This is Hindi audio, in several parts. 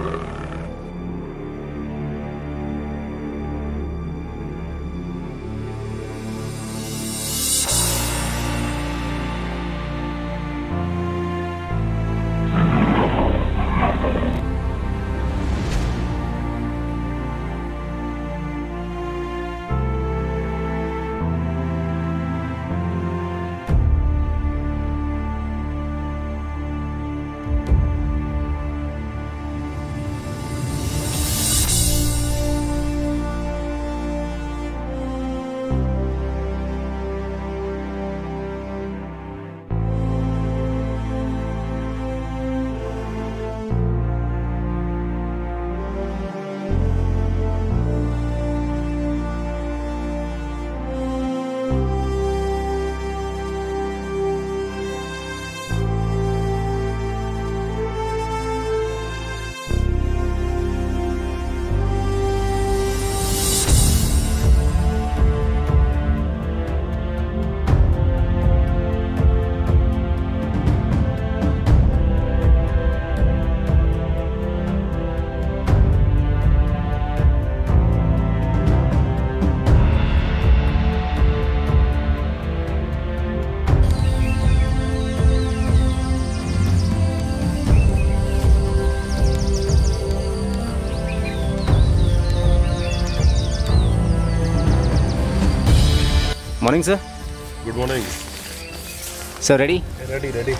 Morning, sir. Good morning. Sir, ready? Ready.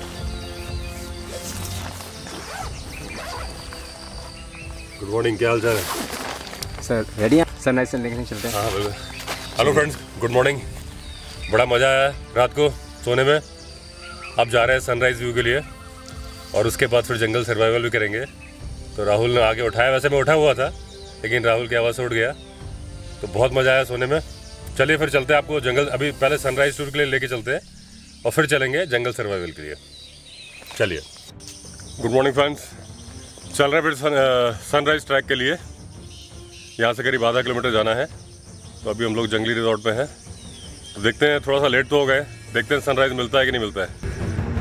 Good morning. क्या हाल चाल है? Sir, ready हैं? सनराइज से लेके चलते हैं। हाँ बिल्कुल। Hello friends, good morning. बड़ा मज़ा आया रात को सोने में। अब जा रहे हैं सनराइज़ व्यू के लिए और उसके बाद फिर जंगल सर्वाइवल भी करेंगे। तो राहुल ने आगे उठाया, वैसे मैं उठा हुआ था लेकिन राहुल की आवाज़ से उठ गया। तो बहुत मज़ा आया सोने में। चलिए फिर चलते हैं, आपको जंगल अभी पहले सनराइज़ टूर के लिए लेके चलते हैं और फिर चलेंगे जंगल सर्वाइवल के लिए। चलिए। गुड मॉर्निंग फ्रेंड्स, चल रहे हैं फिर सनराइज़ ट्रैक के लिए। यहाँ से करीब आधा किलोमीटर जाना है। तो अभी हम लोग जंगली रिजॉर्ट पे हैं। तो देखते हैं, थोड़ा सा लेट तो हो गए, देखते हैं सनराइज़ मिलता है कि नहीं मिलता है।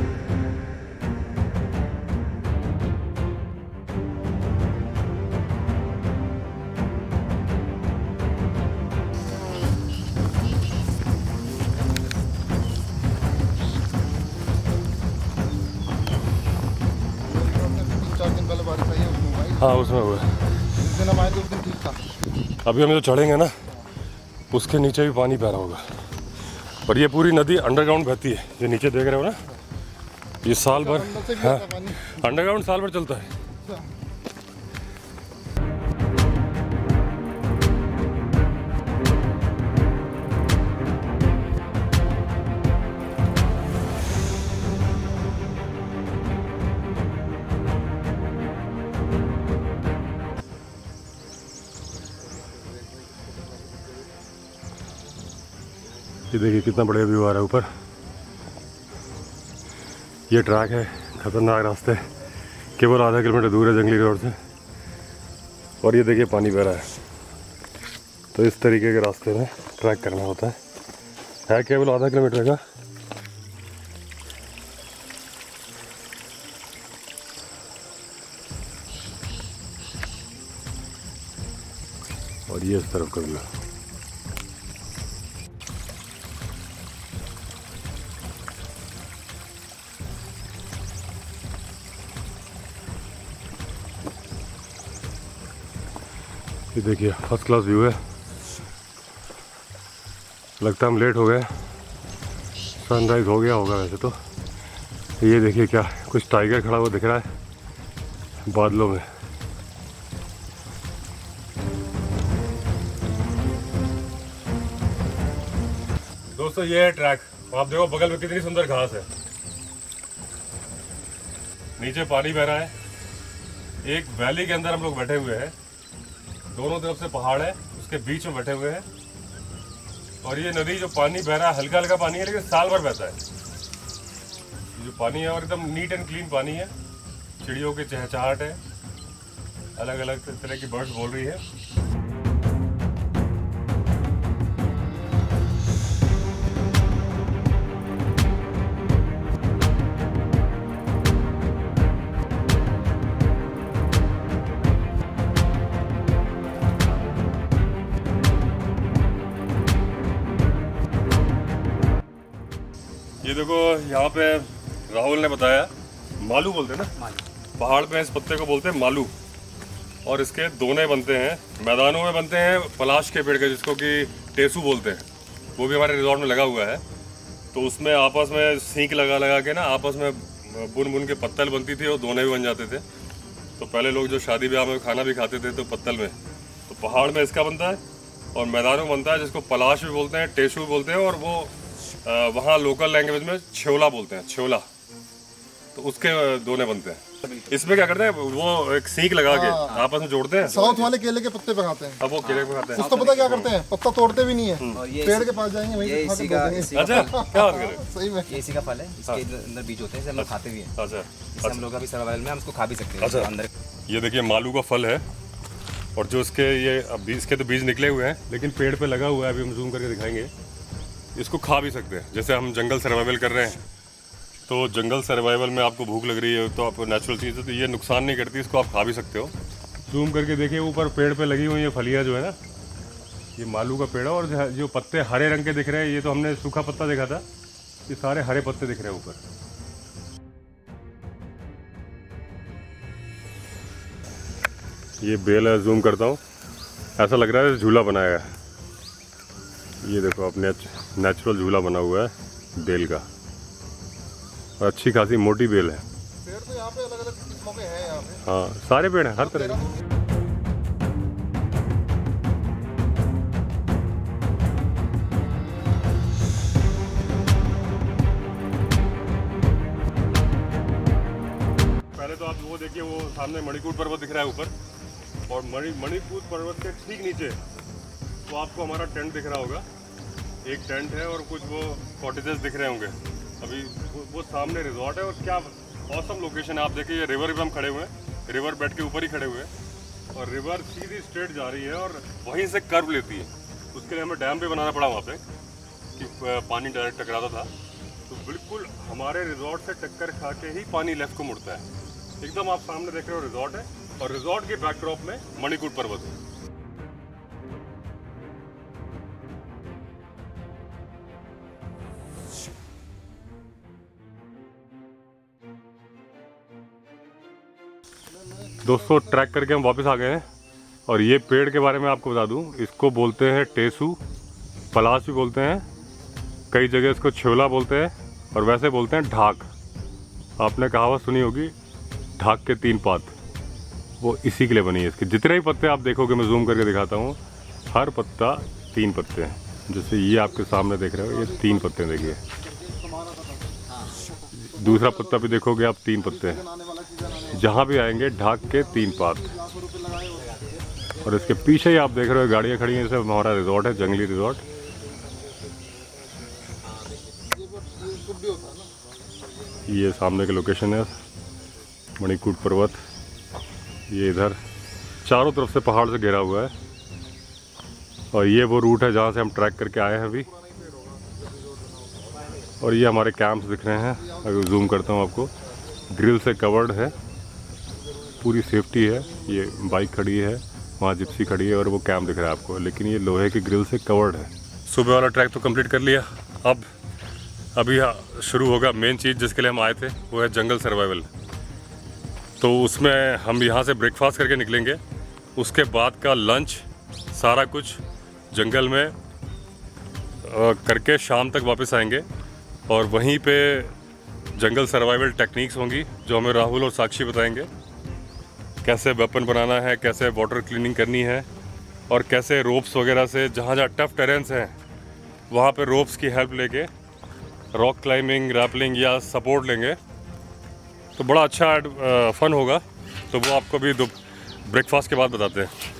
हाँ उसमें हुआ अभी हम जो चढ़ेंगे ना उसके नीचे भी पानी बह रहा होगा। और ये पूरी नदी अंडरग्राउंड बहती है, ये नीचे देख रहे हो ना, ये साल भर। हाँ, अंडरग्राउंड साल भर चलता है। ये देखिए कितना बढ़िया व्यू आ रहा है ऊपर। ये ट्रैक है, खतरनाक रास्ते, केवल आधा किलोमीटर दूर है जंगली रोड से। और ये देखिए पानी बह रहा है। तो इस तरीके के रास्ते में ट्रैक करना होता है केवल आधा किलोमीटर का। और ये इस तरफ का व्यू। ये देखिए फर्स्ट क्लास व्यू है। लगता है हम लेट हो गए, सनराइज हो गया होगा वैसे तो। ये देखिए क्या, कुछ टाइगर खड़ा हुआ दिख रहा है बादलों में। दोस्तों ये है ट्रैक, आप देखो बगल में कितनी सुंदर घास है, नीचे पानी बह रहा है। एक वैली के अंदर हम लोग बैठे हुए हैं, दोनों तरफ से पहाड़ है, उसके बीच में बैठे हुए हैं। और ये नदी जो पानी बह रहा है हल्का हल्का पानी है लेकिन साल भर बहता है। ये जो पानी है और एकदम नीट एंड क्लीन पानी है। चिड़ियों की चहचहाट है, अलग अलग तरह की बर्ड्स बोल रही है। देखो यहाँ पे राहुल ने बताया मालू बोलते हैं ना, पहाड़ पे इस पत्ते को बोलते हैं मालू। और इसके दोने बनते हैं, मैदानों में बनते हैं पलाश के पेड़ के, जिसको कि टेसू बोलते हैं। वो भी हमारे रिजॉर्ट में लगा हुआ है। तो उसमें आपस में सींक लगा लगा के ना आपस में बुन बुन के पत्तल बनती थी और दोने भी बन जाते थे। तो पहले लोग जो शादी ब्याह में खाना भी खाते थे तो पत्तल में, तो पहाड़ में इसका बनता है और मैदानों में बनता है जिसको पलाश भी बोलते हैं, टेसू भी बोलते हैं, और वो वहाँ लोकल लैंग्वेज में छेवला बोलते हैं, छेवला। तो उसके दोने बनते हैं। इसमें क्या करते हैं, वो एक सींक लगा के आपस में जोड़ते हैं। साउथ वाले केले के पत्ते पे खाते हैं। अब वो केले पे खाते हैं। उसको पता क्या करते हैं, पत्ता तोड़ते भी नहीं है, पेड़ के पास जाएंगे वहीं खा के दे देंगे। अच्छा, क्या बात कर रहे हो? सही में ये इसी का फल है, इसके अंदर बीज होते हैं, इसे हम लोग खाते भी हैं। अच्छा, इसे हम लोग अभी सर्वाइवल में हम इसको खा भी सकते हैं। अच्छा। अंदर ये देखिए मालू का फल है, और जो इसके ये अब इसके तो बीज निकले हुए हैं, लेकिन पेड़ पे लगा हुआ है। अभी हम जूम करके दिखाएंगे। इसको खा भी सकते हैं। जैसे हम जंगल सर्वाइवल कर रहे हैं, तो जंगल सर्वाइवल में आपको भूख लग रही है तो आपको नेचुरल चीज़ है, तो ये नुकसान नहीं करती, इसको आप खा भी सकते हो। जूम करके देखिए, ऊपर पेड़ पे लगी हुई ये फलियाँ जो है ना, ये मालू का पेड़ है। और जो पत्ते हरे रंग के दिख रहे हैं, ये तो हमने सूखा पत्ता देखा था, ये सारे हरे पत्ते दिख रहे हैं ऊपर। ये बेल है, जूम करता हूँ, ऐसा लग रहा है झूला बनाया है। ये देखो, आप नेचुरल झूला बना हुआ है बेल का, और अच्छी खासी मोटी बेल है। पेड़ तो यहाँ पे अलग अलग किस्मों के हैं यहाँ पे। हाँ, सारे पेड़ हैं हर तरह के। पहले तो आप वो देखिए, वो सामने मणिकूट पर्वत दिख रहा है ऊपर, और मणिकूट पर्वत के ठीक नीचे तो आपको हमारा टेंट दिख रहा होगा। एक टेंट है और कुछ वो कॉटेजेस दिख रहे होंगे। अभी वो सामने रिजॉर्ट है, और क्या ऑसम लोकेशन है। आप देखिए, ये रिवर पे हम खड़े हुए हैं, रिवर बेड के ऊपर ही खड़े हुए हैं, और रिवर सीधी स्ट्रेट जा रही है और वहीं से कर्व लेती है। उसके लिए हमें डैम भी बनाना पड़ा वहाँ पे, कि पानी डायरेक्ट टकराता था। तो बिल्कुल हमारे रिजॉर्ट से टक्कर खा के ही पानी लेफ्ट को मुड़ता है। एकदम आप सामने देख रहे हो रिजॉर्ट है, और रिजॉर्ट के बैकड्रॉप में मणिकूट पर्वत है। दोस्तों, ट्रैक करके हम वापस आ गए हैं, और ये पेड़ के बारे में आपको बता दूं, इसको बोलते हैं टेसू, पलाश भी बोलते हैं, कई जगह इसको छेवला बोलते हैं, और वैसे बोलते हैं ढाक। आपने कहावत सुनी होगी, ढाक के 3 पात, वो इसी के लिए बनी है। इसके जितने भी पत्ते आप देखोगे, मैं जूम करके दिखाता हूँ, हर पत्ता 3 पत्ते हैं। जैसे ये आपके सामने देख रहे हो, ये 3 पत्ते देखिए। दूसरा पत्ता भी देखोगे आप, 3 पत्ते हैं। जहाँ भी आएंगे ढाक के 3 पात। और इसके पीछे ही आप देख रहे हो गाड़ियाँ खड़ी हैं, जैसे हमारा रिजॉर्ट है, जंगली रिजॉर्ट। ये सामने की लोकेशन है मणिकूट पर्वत। ये इधर चारों तरफ से पहाड़ से घिरा हुआ है, और ये वो रूट है जहाँ से हम ट्रैक करके आए हैं अभी। और ये हमारे कैंप्स दिख रहे हैं, अगर जूम करता हूँ आपको, ग्रिल से कवर्ड है, पूरी सेफ्टी है। ये बाइक खड़ी है, वहाँ जिप्सी खड़ी है, और वो कैंप दिख रहा है आपको, लेकिन ये लोहे के ग्रिल से कवर्ड है। सुबह वाला ट्रैक तो कंप्लीट कर लिया। अब अभी शुरू होगा मेन चीज़ जिसके लिए हम आए थे, वो है जंगल सर्वाइवल। तो उसमें हम यहाँ से ब्रेकफास्ट करके निकलेंगे, उसके बाद का लंच सारा कुछ जंगल में करके शाम तक वापस आएंगे, और वहीं पे जंगल सर्वाइवल टेक्निक्स होंगी जो हमें राहुल और साक्षी बताएंगे। कैसे वेपन बनाना है, कैसे वाटर क्लीनिंग करनी है, और कैसे रोप्स वगैरह से जहाँ जहाँ टफ टेरेंस हैं वहाँ पे रोप्स की हेल्प लेके रॉक क्लाइंबिंग, रैपलिंग या सपोर्ट लेंगे। तो बड़ा अच्छा फन होगा। तो वो आपको भी ब्रेकफास्ट के बाद बताते हैं।